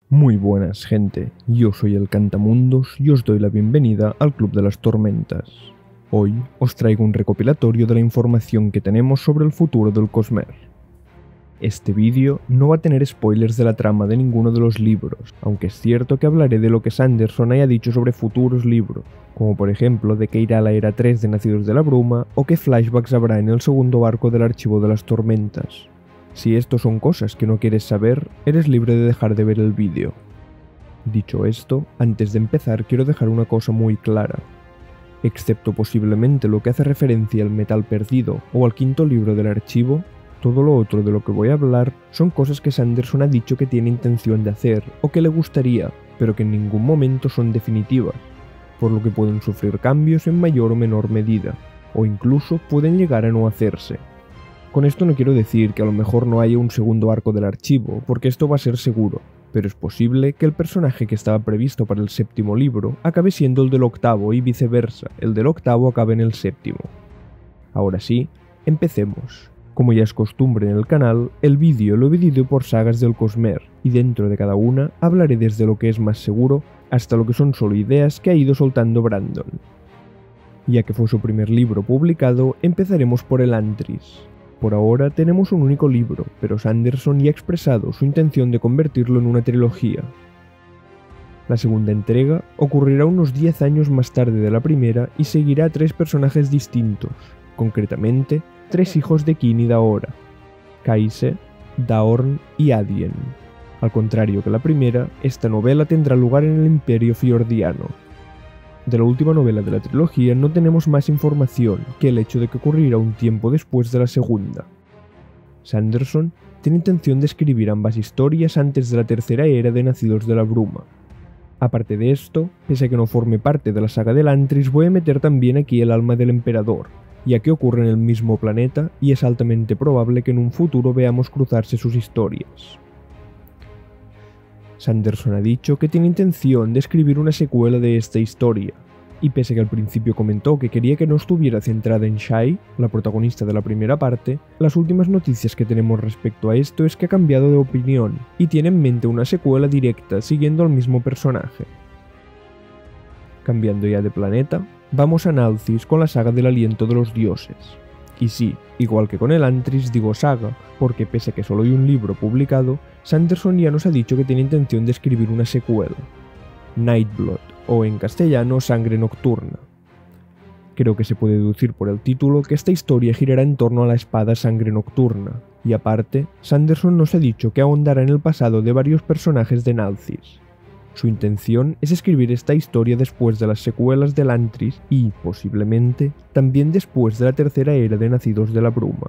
Muy buenas, gente, yo soy el Cantamundos y os doy la bienvenida al Club de las Tormentas. Hoy os traigo un recopilatorio de la información que tenemos sobre el futuro del Cosmere. Este vídeo no va a tener spoilers de la trama de ninguno de los libros, aunque es cierto que hablaré de lo que Sanderson haya dicho sobre futuros libros, como por ejemplo de que irá a la Era 3 de Nacidos de la Bruma o qué flashbacks habrá en el segundo arco del Archivo de las Tormentas. Si esto son cosas que no quieres saber, eres libre de dejar de ver el vídeo. Dicho esto, antes de empezar quiero dejar una cosa muy clara. Excepto posiblemente lo que hace referencia al metal perdido o al quinto libro del archivo, todo lo otro de lo que voy a hablar son cosas que Sanderson ha dicho que tiene intención de hacer o que le gustaría, pero que en ningún momento son definitivas, por lo que pueden sufrir cambios en mayor o menor medida, o incluso pueden llegar a no hacerse. Con esto no quiero decir que a lo mejor no haya un segundo arco del archivo, porque esto va a ser seguro, pero es posible que el personaje que estaba previsto para el séptimo libro acabe siendo el del octavo y viceversa, el del octavo acabe en el séptimo. Ahora sí, empecemos. Como ya es costumbre en el canal, el vídeo lo he dividido por sagas del Cosmere, y dentro de cada una hablaré desde lo que es más seguro hasta lo que son solo ideas que ha ido soltando Brandon. Ya que fue su primer libro publicado, empezaremos por el Antris. Por ahora tenemos un único libro, pero Sanderson ya ha expresado su intención de convertirlo en una trilogía. La segunda entrega ocurrirá unos 10 años más tarde de la primera y seguirá a 3 personajes distintos, concretamente 3 hijos de Kin y Daora, Kaise, Daorn y Adien. Al contrario que la primera, esta novela tendrá lugar en el Imperio Fjordiano. De la última novela de la trilogía no tenemos más información que el hecho de que ocurrirá un tiempo después de la segunda. Sanderson tiene intención de escribir ambas historias antes de la tercera era de Nacidos de la Bruma. Aparte de esto, pese a que no forme parte de la saga del Antris, voy a meter también aquí el alma del emperador, ya que ocurre en el mismo planeta y es altamente probable que en un futuro veamos cruzarse sus historias. Sanderson ha dicho que tiene intención de escribir una secuela de esta historia, y pese a que al principio comentó que quería que no estuviera centrada en Shai, la protagonista de la primera parte, las últimas noticias que tenemos respecto a esto es que ha cambiado de opinión, y tiene en mente una secuela directa siguiendo al mismo personaje. Cambiando ya de planeta, vamos a Nalthis con la saga del Aliento de los Dioses. Y sí, igual que con el Antris digo saga, porque pese a que solo hay un libro publicado, Sanderson ya nos ha dicho que tiene intención de escribir una secuela, Nightblood, o en castellano Sangre Nocturna. Creo que se puede deducir por el título que esta historia girará en torno a la espada Sangre Nocturna, y aparte, Sanderson nos ha dicho que ahondará en el pasado de varios personajes de Nalthis. Su intención es escribir esta historia después de las secuelas del Antris y, posiblemente, también después de la tercera era de Nacidos de la Bruma.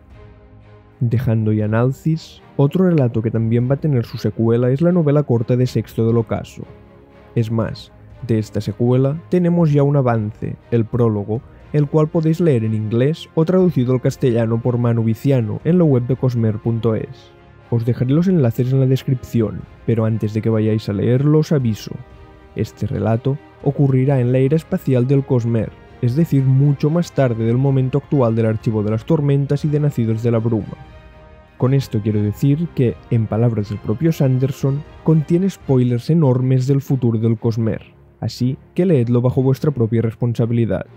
Dejando ya Nalthis, otro relato que también va a tener su secuela es la novela corta de Sexto del Ocaso. Es más, de esta secuela tenemos ya un avance, el prólogo, el cual podéis leer en inglés o traducido al castellano por Manu Viciano en la web de Cosmere.es. Os dejaré los enlaces en la descripción, pero antes de que vayáis a leerlo os aviso. Este relato ocurrirá en la era espacial del Cosmere, es decir, mucho más tarde del momento actual del Archivo de las Tormentas y de Nacidos de la Bruma. Con esto quiero decir que, en palabras del propio Sanderson, contiene spoilers enormes del futuro del Cosmere, así que leedlo bajo vuestra propia responsabilidad.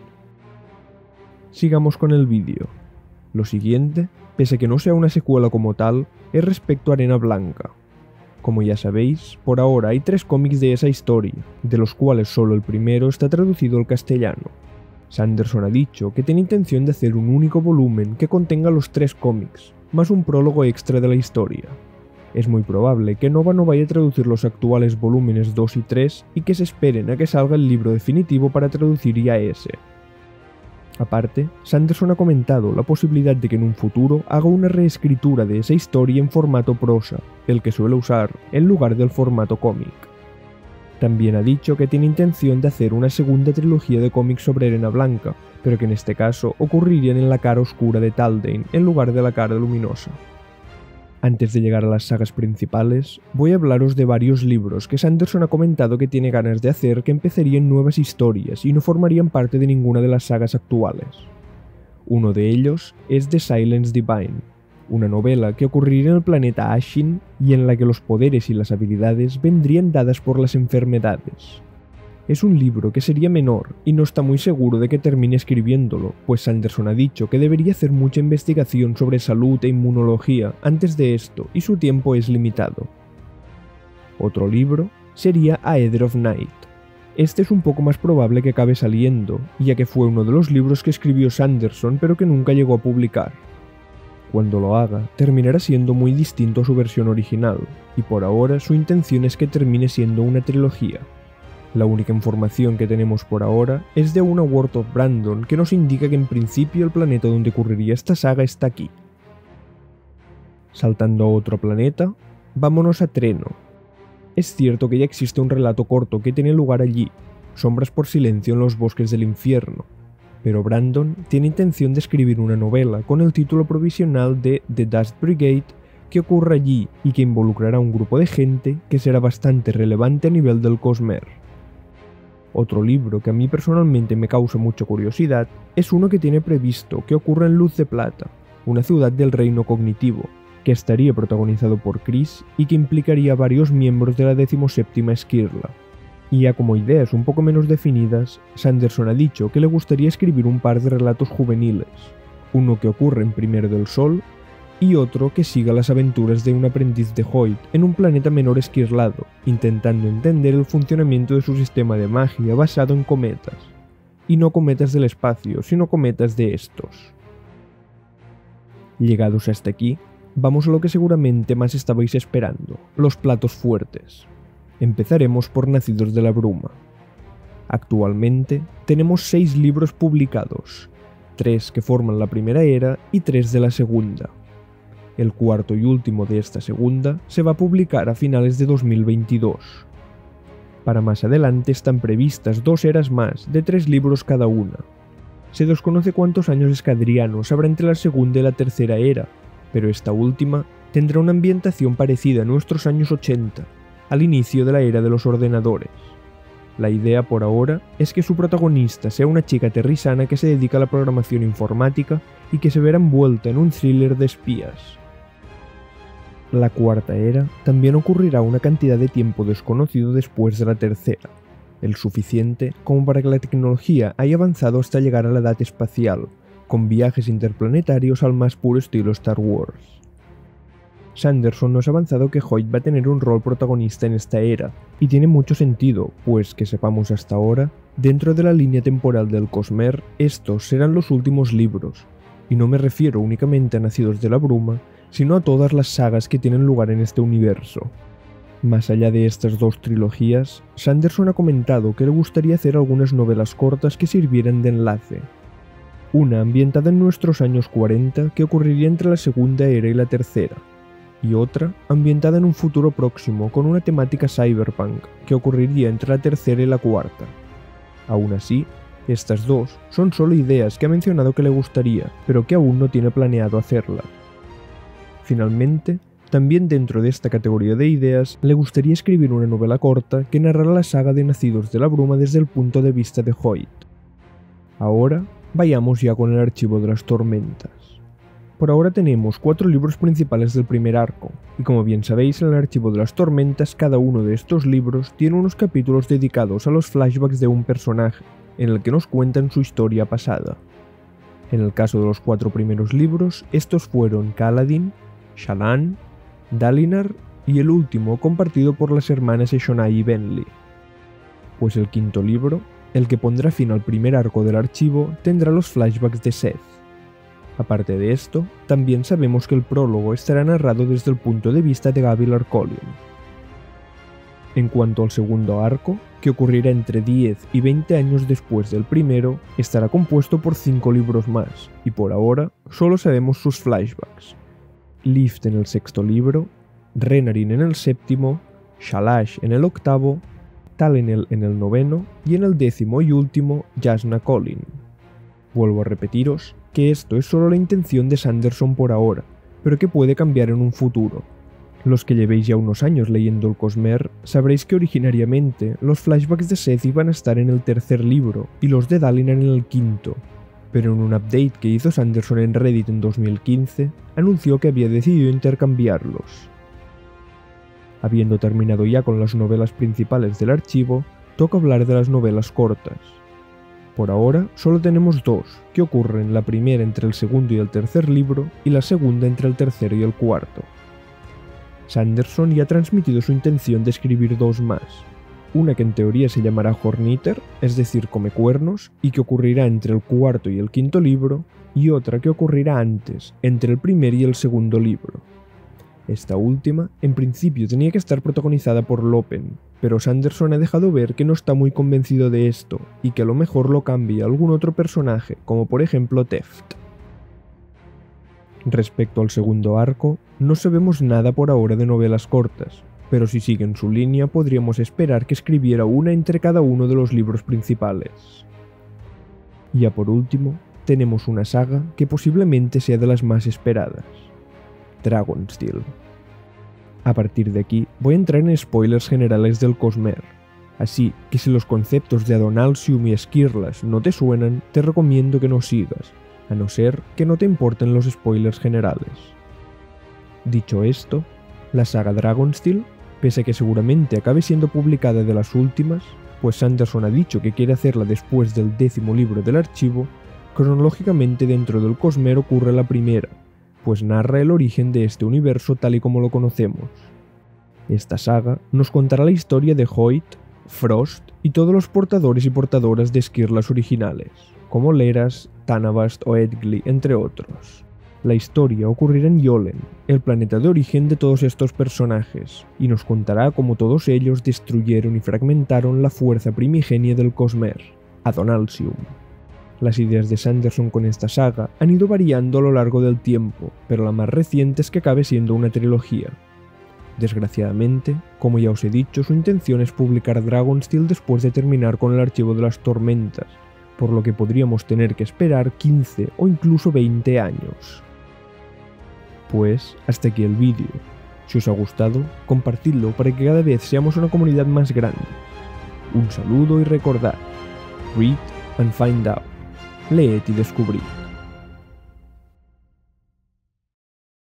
Sigamos con el vídeo. Lo siguiente, pese a que no sea una secuela como tal, es respecto a Arena Blanca. Como ya sabéis, por ahora hay 3 cómics de esa historia, de los cuales solo el primero está traducido al castellano. Sanderson ha dicho que tiene intención de hacer un único volumen que contenga los 3 cómics, más un prólogo extra de la historia. Es muy probable que Nova no vaya a traducir los actuales volúmenes 2 y 3 y que se esperen a que salga el libro definitivo para traducir ya ese. Aparte, Sanderson ha comentado la posibilidad de que en un futuro haga una reescritura de esa historia en formato prosa, el que suele usar, en lugar del formato cómic. También ha dicho que tiene intención de hacer una segunda trilogía de cómics sobre Arena Blanca, pero que en este caso ocurrirían en la cara oscura de Taldain en lugar de la cara luminosa. Antes de llegar a las sagas principales, voy a hablaros de varios libros que Sanderson ha comentado que tiene ganas de hacer que empezarían nuevas historias y no formarían parte de ninguna de las sagas actuales. Uno de ellos es The Silence Divine. una novela que ocurriría en el planeta Ashin y en la que los poderes y las habilidades vendrían dadas por las enfermedades. Es un libro que sería menor y no está muy seguro de que termine escribiéndolo, pues Sanderson ha dicho que debería hacer mucha investigación sobre salud e inmunología antes de esto y su tiempo es limitado. Otro libro sería Aether of Night. Este es un poco más probable que acabe saliendo, ya que fue uno de los libros que escribió Sanderson pero que nunca llegó a publicar. Cuando lo haga, terminará siendo muy distinto a su versión original, y por ahora su intención es que termine siendo una trilogía. La única información que tenemos por ahora es de una Word of Brandon que nos indica que en principio el planeta donde ocurriría esta saga está aquí. Saltando a otro planeta, vámonos a Treno. Es cierto que ya existe un relato corto que tiene lugar allí, Sombras por silencio en los bosques del infierno, pero Brandon tiene intención de escribir una novela con el título provisional de The Dust Brigade que ocurre allí y que involucrará a un grupo de gente que será bastante relevante a nivel del Cosmere. Otro libro que a mí personalmente me causa mucha curiosidad es uno que tiene previsto que ocurra en Luz de Plata, una ciudad del reino cognitivo, que estaría protagonizado por Chris y que implicaría a varios miembros de la 17ª Skirla. Y ya como ideas un poco menos definidas, Sanderson ha dicho que le gustaría escribir un par de relatos juveniles, uno que ocurre en Primero del Sol y otro que siga las aventuras de un aprendiz de Hoyt en un planeta menor esquirlado, intentando entender el funcionamiento de su sistema de magia basado en cometas. Y no cometas del espacio, sino cometas de estos. Llegados hasta aquí, vamos a lo que seguramente más estabais esperando, los platos fuertes. Empezaremos por Nacidos de la Bruma. Actualmente tenemos 6 libros publicados, 3 que forman la primera era y 3 de la segunda. El cuarto y último de esta segunda se va a publicar a finales de 2022. Para más adelante están previstas 2 eras más, de 3 libros cada una. Se desconoce cuántos años escadrianos habrá entre la segunda y la tercera era, pero esta última tendrá una ambientación parecida a nuestros años 80, al inicio de la era de los ordenadores. La idea por ahora es que su protagonista sea una chica terrisana que se dedica a la programación informática y que se verá envuelta en un thriller de espías. La cuarta era también ocurrirá una cantidad de tiempo desconocido después de la tercera, el suficiente como para que la tecnología haya avanzado hasta llegar a la edad espacial, con viajes interplanetarios al más puro estilo Star Wars. Sanderson nos ha avanzado que Hoyt va a tener un rol protagonista en esta era, y tiene mucho sentido, pues que sepamos hasta ahora, dentro de la línea temporal del Cosmere, estos serán los últimos libros, y no me refiero únicamente a Nacidos de la Bruma, sino a todas las sagas que tienen lugar en este universo. Más allá de estas 2 trilogías, Sanderson ha comentado que le gustaría hacer algunas novelas cortas que sirvieran de enlace. Una ambientada en nuestros años 40 que ocurriría entre la segunda era y la tercera, y otra ambientada en un futuro próximo con una temática cyberpunk que ocurriría entre la tercera y la cuarta. Aún así, estas 2 son solo ideas que ha mencionado que le gustaría, pero que aún no tiene planeado hacerla. Finalmente, también dentro de esta categoría de ideas, le gustaría escribir una novela corta que narrara la saga de Nacidos de la Bruma desde el punto de vista de Hoyt. Ahora, vayamos ya con el Archivo de las Tormentas. Por ahora tenemos 4 libros principales del primer arco, y como bien sabéis, en el Archivo de las Tormentas cada uno de estos libros tiene unos capítulos dedicados a los flashbacks de un personaje, en el que nos cuentan su historia pasada. En el caso de los 4 primeros libros, estos fueron Kaladin, Shallan, Dalinar y el último compartido por las hermanas Eshonai y Benley. Pues el quinto libro, el que pondrá fin al primer arco del archivo, tendrá los flashbacks de Seth. Aparte de esto, también sabemos que el prólogo estará narrado desde el punto de vista de Gavilar Collin. En cuanto al segundo arco, que ocurrirá entre 10 y 20 años después del primero, estará compuesto por 5 libros más, y por ahora solo sabemos sus flashbacks. Lift en el 6º libro, Renarin en el 7º, Shalash en el 8º, Talenel en el 9º y en el 10º y último Jasna Collin. Vuelvo a repetiros que esto es solo la intención de Sanderson por ahora, pero que puede cambiar en un futuro. Los que llevéis ya unos años leyendo el Cosmere sabréis que originariamente los flashbacks de Seth iban a estar en el 3er libro y los de Dalinar en el 5º, pero en un update que hizo Sanderson en Reddit en 2015, anunció que había decidido intercambiarlos. Habiendo terminado ya con las novelas principales del archivo, toca hablar de las novelas cortas. Por ahora, solo tenemos dos, que ocurren la primera entre el segundo y el tercer libro, y la segunda entre el tercero y el cuarto. Sanderson ya ha transmitido su intención de escribir dos más, una que en teoría se llamará Horneater, es decir, Comecuernos, y que ocurrirá entre el cuarto y el quinto libro, y otra que ocurrirá antes, entre el primer y el segundo libro. Esta última, en principio, tenía que estar protagonizada por Lopen, pero Sanderson ha dejado ver que no está muy convencido de esto, y que a lo mejor lo cambie a algún otro personaje, como por ejemplo Teft. Respecto al segundo arco, no sabemos nada por ahora de novelas cortas, pero si siguen su línea podríamos esperar que escribiera una entre cada uno de los libros principales. Ya por último, tenemos una saga que posiblemente sea de las más esperadas: Dragonsteel. A partir de aquí voy a entrar en spoilers generales del Cosmere, así que si los conceptos de Adonalsium y Skirlash no te suenan, te recomiendo que no sigas, a no ser que no te importen los spoilers generales. Dicho esto, la saga Dragonsteel, pese a que seguramente acabe siendo publicada de las últimas, pues Sanderson ha dicho que quiere hacerla después del 10º libro del archivo, cronológicamente dentro del Cosmere ocurre la primera, pues narra el origen de este universo tal y como lo conocemos. Esta saga nos contará la historia de Hoyt, Frost y todos los portadores y portadoras de Skirlash originales, como Leras, Tanavast o Edgley, entre otros. La historia ocurrirá en Yolen, el planeta de origen de todos estos personajes, y nos contará cómo todos ellos destruyeron y fragmentaron la fuerza primigenia del Cosmere, Adonalsium. Las ideas de Sanderson con esta saga han ido variando a lo largo del tiempo, pero la más reciente es que acabe siendo una trilogía. Desgraciadamente, como ya os he dicho, su intención es publicar Dragonsteel después de terminar con el Archivo de las Tormentas, por lo que podríamos tener que esperar 15 o incluso 20 años. Pues hasta aquí el vídeo. Si os ha gustado, compartidlo para que cada vez seamos una comunidad más grande. Un saludo y recordad: read and find out. Leed y descubrid.